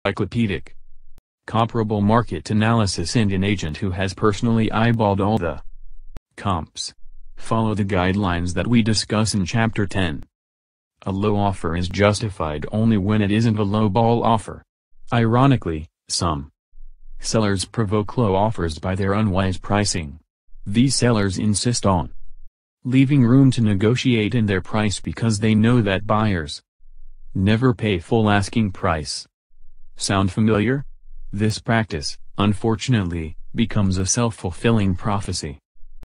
encyclopedic, comparable market analysis, and an agent who has personally eyeballed all the comps. Follow the guidelines that we discuss in Chapter 10. A low offer is justified only when it isn't a low-ball offer. Ironically, some sellers provoke low offers by their unwise pricing. These sellers insist on leaving room to negotiate in their price because they know that buyers never pay full asking price. Sound familiar? This practice, unfortunately, becomes a self-fulfilling prophecy.